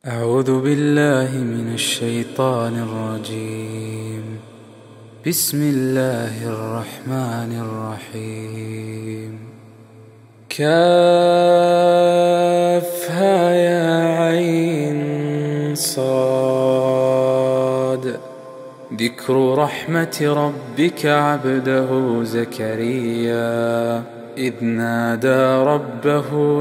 أعوذ بالله من الشيطان الرجيم. بسم الله الرحمن الرحيم. كافها يا عين صاد. ذكر رحمة ربك عبده زكريا إذ نادى ربه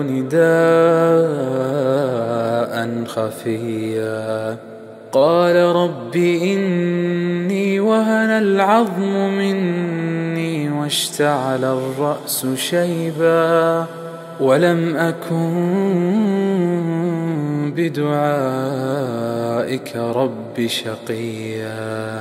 نداء خفيا قال رب إني وهن العظم مني واشتعل الرأس شيبا ولم أكن بدعائك رب شقيا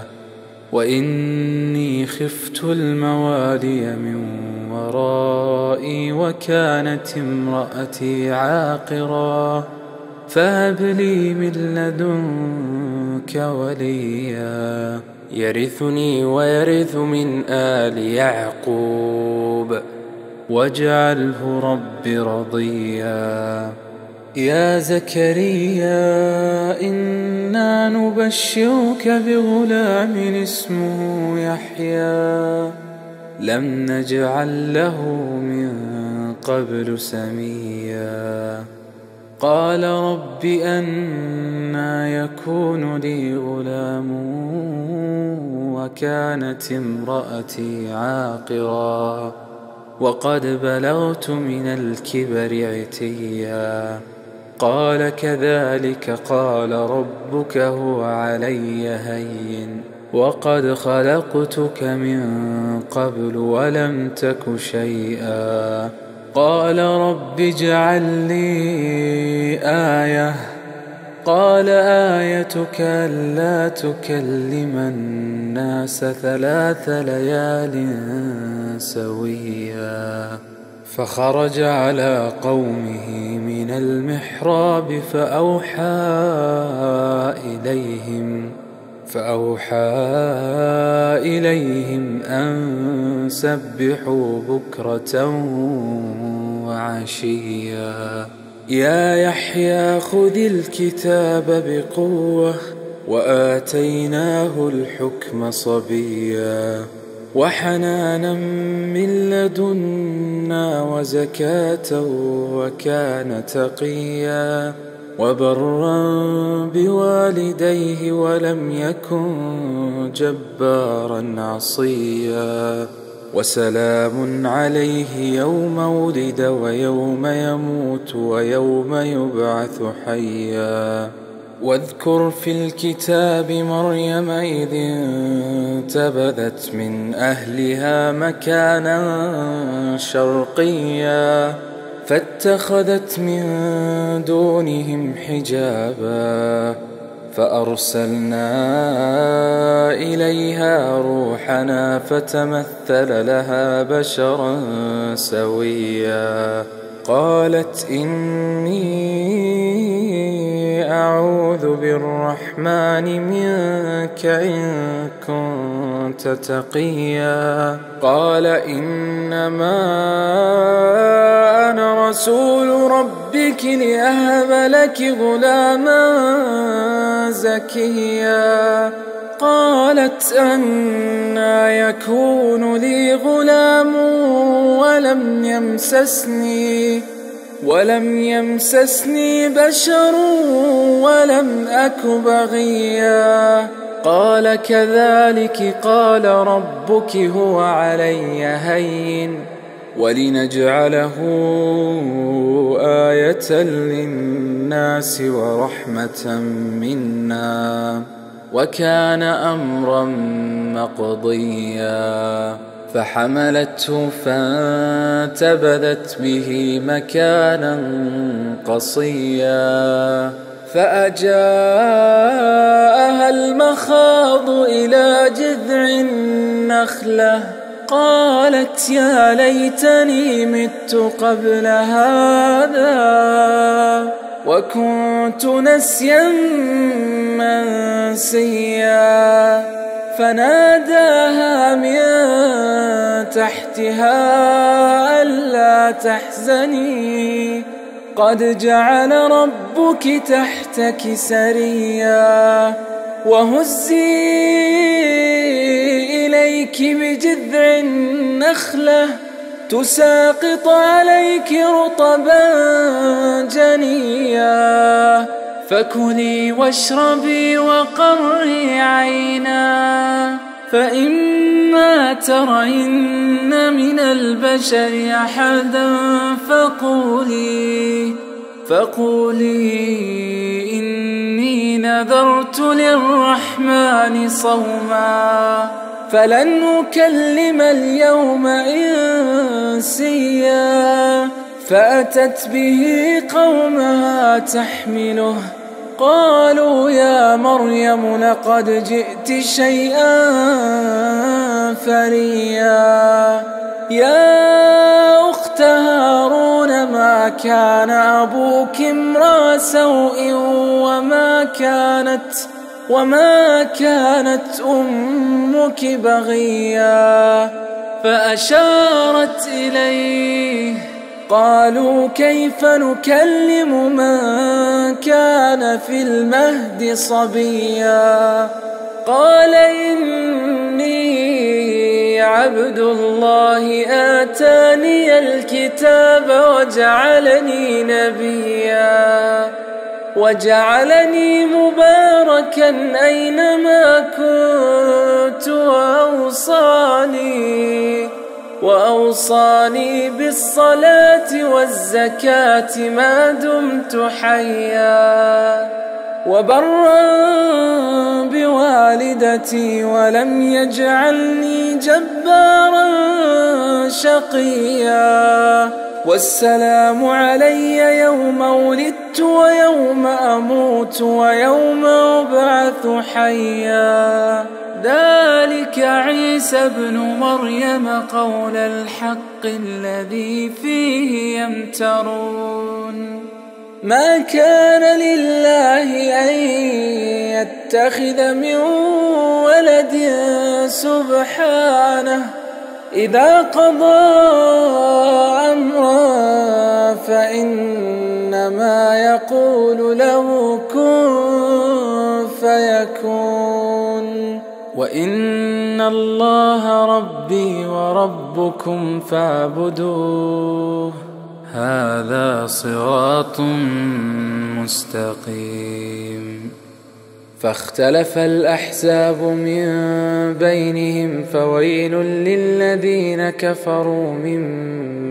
وإني خفت الموالي من ورائي وكانت امرأتي عاقرا فهب لي من لدنك وليا يرثني ويرث من آل يعقوب واجعله رب رضيا. يا زكريا إنا نبشرك بغلام اسمه يحيى لم نجعل له من قبل سميا قال رب أنى يكون لي غلام وكانت امرأتي عاقرا وقد بلغت من الكبر عتيا قال كذلك قال ربك هو علي هين وقد خلقتك من قبل ولم تك شيئا قال رب اجعل لي آية قال آيتك ألا تكلم الناس 3 ليال سويا فخرج على قومه من المحراب فأوحى إليهم أن سبحوا بكرة وعشيا يا يحيى خذ الكتاب بقوة وآتيناه الحكم صبيا وحنانا من لدنا وزكاة وكان تقيا وبرا بوالديه ولم يكن جبارا عصيا وسلام عليه يوم ولد ويوم يموت ويوم يبعث حيا واذكر في الكتاب مريم إذ انتبذت من أهلها مكانا شرقيا فاتخذت من دونهم حجابا فأرسلنا إليها روحنا فتمثل لها بشرا سويا قالت إني أعوذ بالرحمن منك إن كنت تقيا قال إنما أنا رسول ربك لأهب لك غلاما زكيا قالت أنى يكون لي غلام ولم يمسسني بشر ولم أك بغيا قال كذلك قال ربك هو علي هين ولنجعله آية للناس ورحمة منا وكان أمرا مقضيا فحملته فانتبذت به مكانا قصيا فأجاءها المخاض إلى جذع النخلة قالت يا ليتني مت قبل هذا وكنت نسيا منسيا فناداها من تحتها ألا تحزني قد جعل ربك تحتك سريا وهزي إليك بجذع النخلة تساقط عليك رطبا جنيا فكلي واشربي وقري عينا فإما ترين من البشر أحدا فقولي إني نذرت للرحمن صوما فلن أكلم اليوم إنسيا فأتت به قومها تحمله قالوا يا مريم لقد جئت شيئا فريا يا أخت هارون ما كان أبوك امرأ سوء وما كانت أمك بغيا فأشارت إليه قالوا كيف نكلم من كان في المهد صبيا قال إني عبد الله آتاني الكتاب وجعلني نبيا وجعلني مباركا أينما كنت وأوصاني بالصلاة والزكاة ما دمت حيا وبرا بوالدتي ولم يجعلني جبارا شقيا والسلام علي يوم ولدت ويوم أموت ويوم أبعث حيا ذلك عيسى ابن مريم قول الحق الذي فيه يمترون ما كان لله أن يتخذ من ولد سبحانه إذا قضى أمرا فإنما يقول له كن فيكون وإن الله ربي وربكم فاعبدوه هذا صراط مستقيم فاختلف الأحزاب من بينهم فويل للذين كفروا من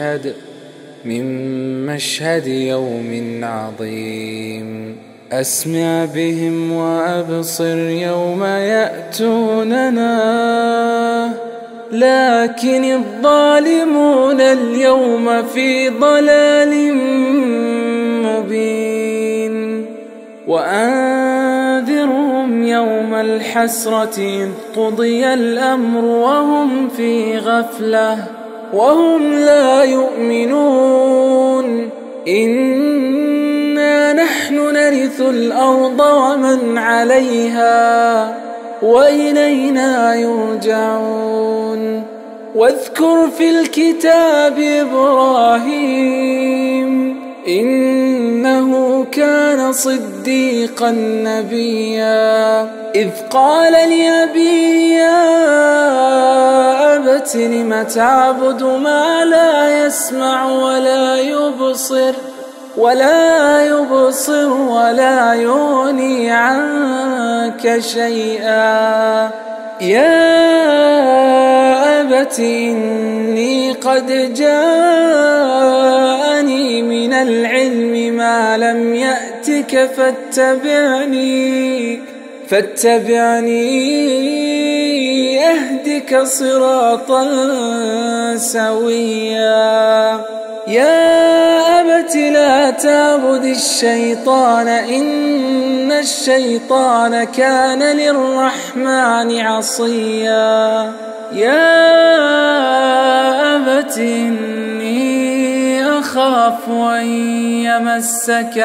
مشهد يوم عظيم أسمع بهم وأبصر يوم يأتوننا لكن الظالمون اليوم في ضلال مبين وأنذرهم يوم الحسرة إذ قضي الأمر وهم في غفلة وهم لا يؤمنون إنا نحن نرث الأرض ومن عليها وإلينا يرجعون واذكر في الكتاب إبراهيم إنه كان صديقا نبيا إذ قال لأبيه يا أبت لم تعبد ما لا يسمع ولا يبصر ولا يغني عنك شيئا يا أبت إني قد جاءني من العلم ما لم يأتك فاتبعني أهدك صراطا سويا يا أبت لا تعبد الشيطان إن الشيطان كان للرحمن عصيا يا أبت إني أخاف أن يمسك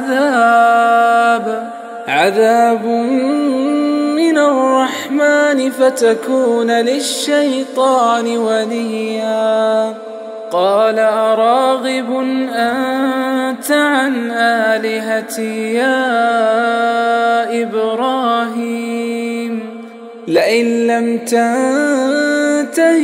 عذاب من الرحمن فتكون للشيطان وليا قال أراغب أنت عن آلهتي يا إبراهيم لئن لم تنته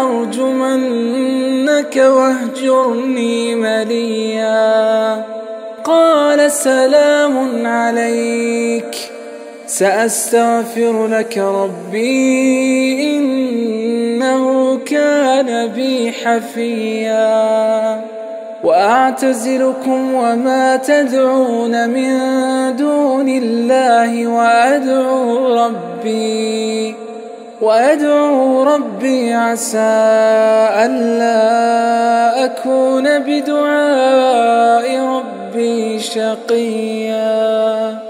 لأرجمنك واهجرني مليا قال سلام عليك سأستغفر لك ربي إنه كان بي حفيا وأعتزلكم وما تدعون من دون الله وأدعو ربي عسى ألا أكون بدعاء ربي شقيا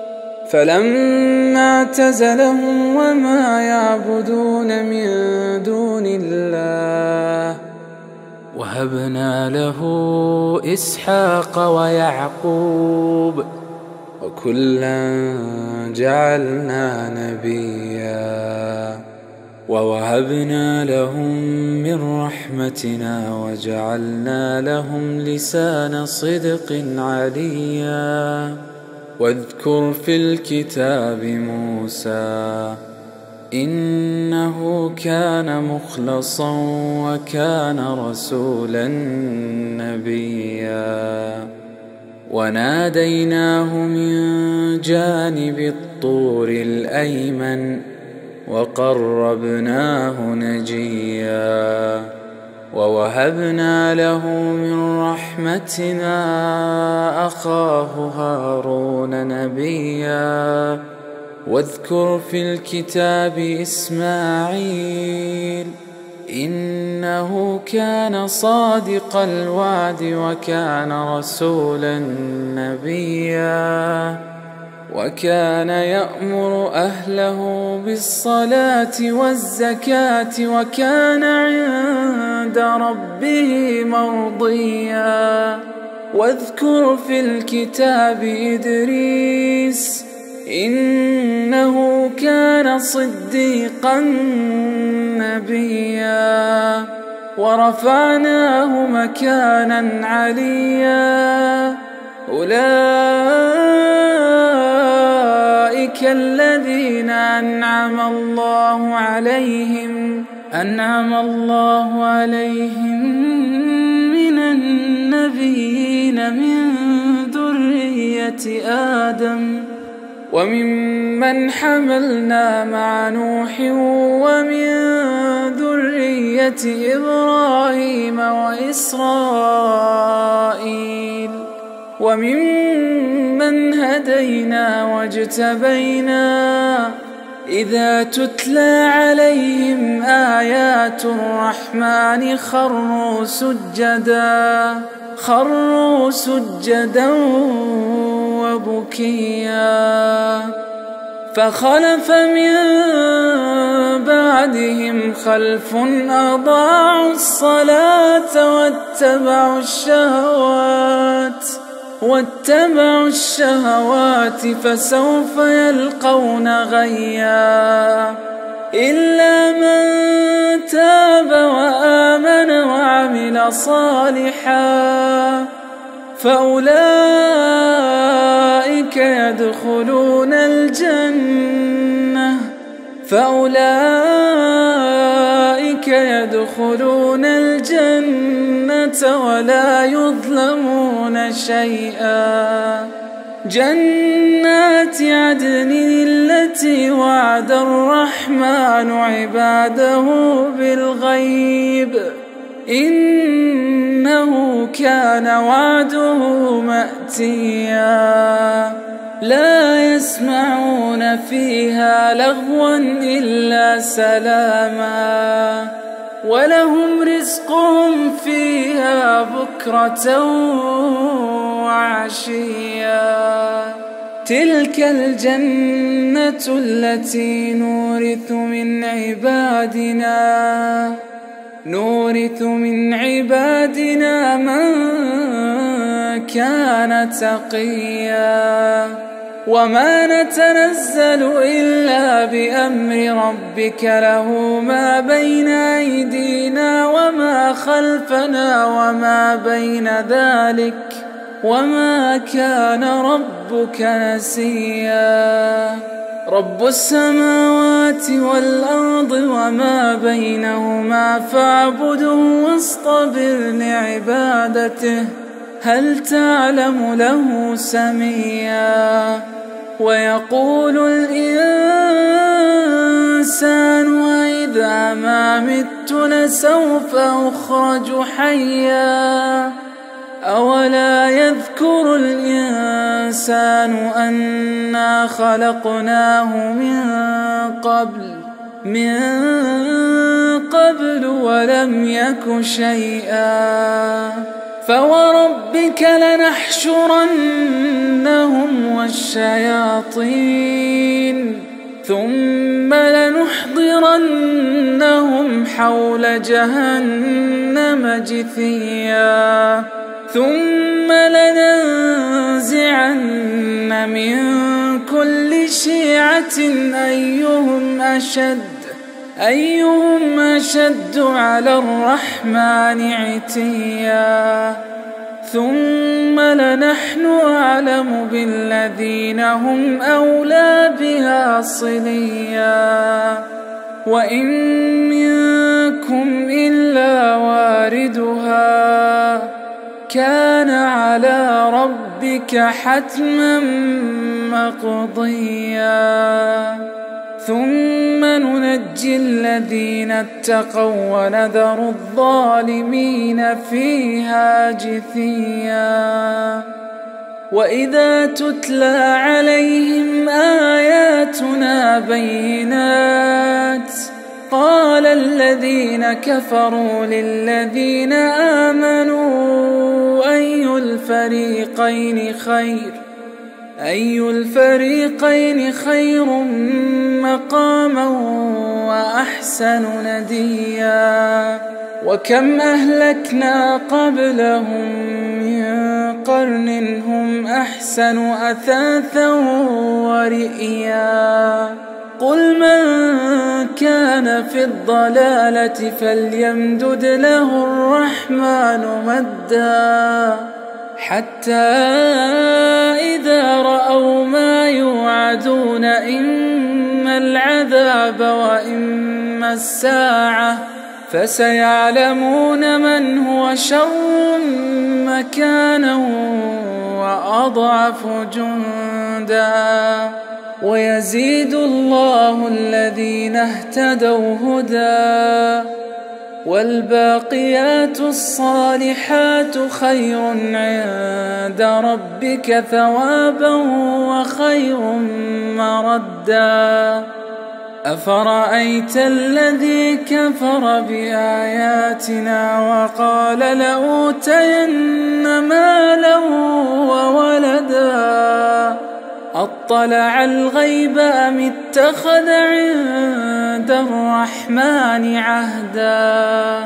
فلما اعتزلهم وما يعبدون من دون الله وهبنا له إسحاق ويعقوب وكلا جعلنا نبيا ووهبنا لهم من رحمتنا وجعلنا لهم لسان صدق عليا واذكر في الكتاب موسى إنه كان مخلصا وكان رسولا نبيا وناديناه من جانب الطور الأيمن وقربناه نجيا ووهبنا له من رحمتنا أخاه هارون نبيا واذكر في الكتاب إسماعيل إنه كان صادق الوعد وكان رسولا نبيا وكان يأمر أهله بالصلاة والزكاة وكان عند ربه مرضيا واذكر في الكتاب إدريس إنه كان صديقا نبيا ورفعناه مكانا عليا أولئك الذين أنعم الله عليهم من النبيين من ذرية آدم وممن حملنا مع نوح ومن ذرية إبراهيم وإسرائيل وممن هدينا واجتبينا إذا تتلى عليهم آيات الرحمن خروا سجدا وبكيا فخلف من بعدهم خلف أضاعوا الصلاة واتبعوا الشهوات فسوف يلقون غيا إلا من تاب وآمن وعمل صالحا فأولئك يدخلون الجنة ولا يظلمون شيئا جنات عدن التي وعد الرحمن عباده بالغيب إنه كان وعده مأتيا لا يسمعون فيها لغوا إلا سلاما ولهم رزقهم فيها بكرة وعشيا تلك الجنة التي نورث من عبادنا من كان تقيا وما نتنزل إلا بأمر ربك له ما بين أيدينا وما خلفنا وما بين ذلك وما كان ربك نسيا رب السماوات والأرض وما بينهما فاعبده واصطبر لعبادته هل تعلم له سميا ويقول الإنسان أإذا ما مت لسوف أخرج حيا أولا يذكر الإنسان أنا خلقناه من قبل ولم يك شيئا فوربك لنحشرنهم والشياطين ثم لنحضرنهم حول جهنم جثيا ثم لننزعن من كل شيعة أيهم أشد على الرحمن عتيا ثم لنحن أعلم بالذين هم أولى بها صليا وإن منكم إلا واردها كان على ربك حتما مقضيا ثم ننجي الذين اتقوا ونذر الظالمين فيها جثيا وإذا تتلى عليهم آياتنا بينات قال الذين كفروا للذين آمنوا أي الفريقين خير مقاما وأحسن نديا وكم أهلكنا قبلهم من قرن هم أحسن أثاثا ورئيا قل من كان في الضلالة فليمدد له الرحمن مدا حتى إذا رأوا ما يوعدون إما العذاب وإما الساعة فسيعلمون من هو شر مكانا وأضعف جندا ويزيد الله الذين اهتدوا هدى والباقيات الصالحات خير عند ربك ثوابا وخير مردا أفرأيت الذي كفر بآياتنا وقال لأوتين مالا وولدا أطلع الغيب أم اتخذ عند الرحمن عهدا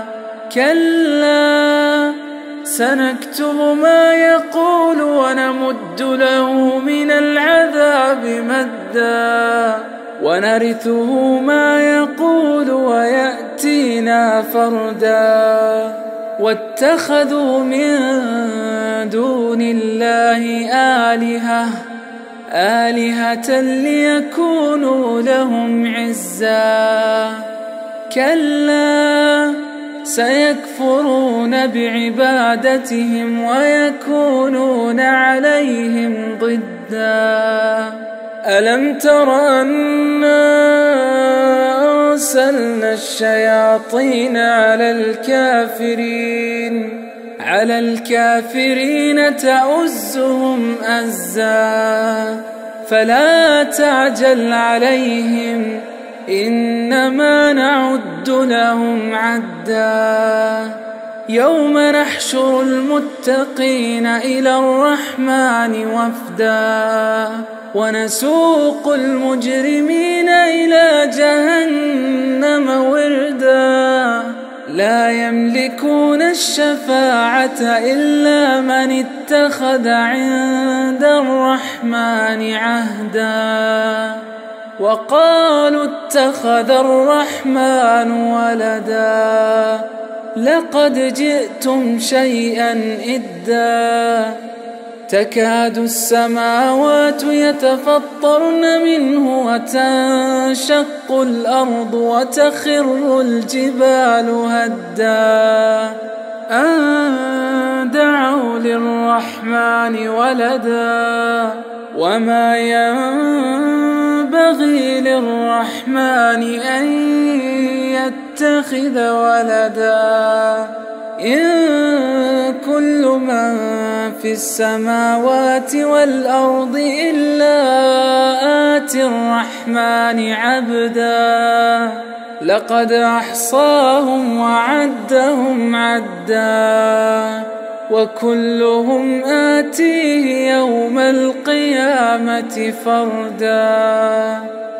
كلا سنكتب ما يقول ونمد له من العذاب مدا ونرثه ما يقول ويأتينا فردا واتخذوا من دون الله آلهة ليكونوا لهم عزا كلا سيكفرون بعبادتهم ويكونون عليهم ضدا ألم تر أنا أرسلنا الشياطين على الكافرين تؤزهم أزا فلا تعجل عليهم إنما نعد لهم عدا يوم نحشر المتقين إلى الرحمن وفدا ونسوق المجرمين إلى جهنم وردا لا يملكون الشفاعة إلا من اتخذ عند الرحمن عهدا وقالوا اتخذ الرحمن ولدا لقد جئتم شيئا إدا تكاد السماوات يتفطرن منه وتنشق الأرض وتخر الجبال هدا أن دعوا للرحمن ولدا وما ينبغي للرحمن أن يتخذ ولدا إن كل من في السماوات والأرض إلا آتي الرحمن عبدا لقد أحصاهم وعدهم عدا وكلهم آتيه يوم القيامة فردا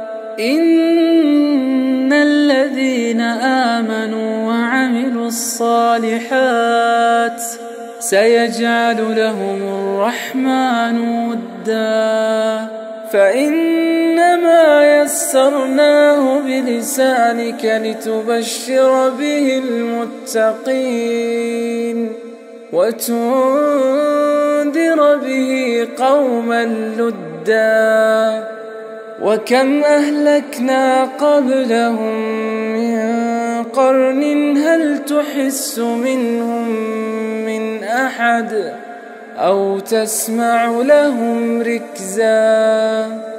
إن الذين آمنوا وعملوا الصالحات سيجعل لهم الرحمن ودا فإنما يسرناه بلسانك لتبشر به المتقين وتنذر به قوما لدا وكم أهلكنا قبلهم من قرن هل تحس منهم من أحد أو تسمع لهم ركزا